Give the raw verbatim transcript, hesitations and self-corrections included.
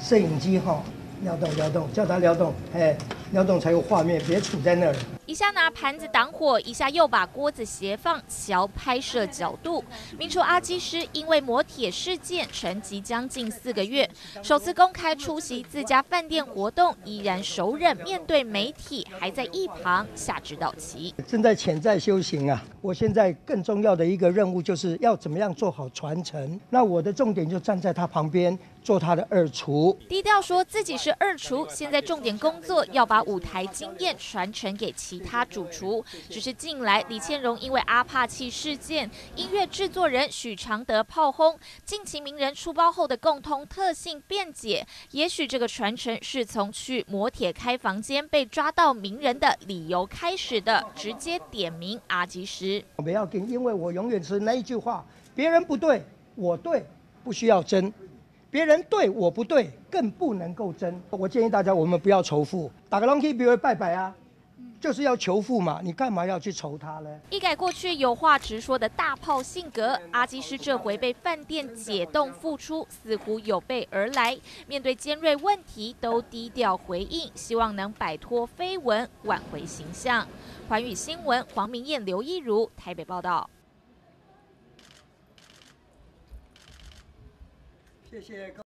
摄影机哈、哦，撩动撩动，叫他撩动，哎，撩动才有画面，别杵在那儿。 一下拿盘子挡火，一下又把锅子斜放，瞧拍摄角度。名厨阿基师因为磨铁事件沉寂将近四个月，首次公开出席自家饭店活动，依然熟忍面对媒体，还在一旁下指导棋。 正在潜在修行啊！我现在更重要的一个任务就是要怎么样做好传承。那我的重点就站在他旁边，做他的二厨。 低调说自己是二厨，现在重点工作要把舞台经验传承给其他主厨。只是近来李倩蓉因为阿帕契事件，音乐制作人许常德炮轰近期名人出包后的共通特性辩解，也许这个传承是从去磨铁开房间被抓到名人的理由开始的，直接点名阿基师。 不要紧，因为我永远是那一句话：别人不对，我对，不需要争。别人对我不对，更不能够争。我建议大家，我们不要仇富，打个 long key， 比如拜拜啊，就是要求富嘛，你干嘛要去仇他呢？ 一改过去有话直说的大炮性格，阿基师这回被饭店解冻复出，似乎有备而来。面对尖锐问题，都低调回应，希望能摆脱绯闻，挽回形象。环宇新闻黄明燕、刘一如台北报道。 谢谢各位。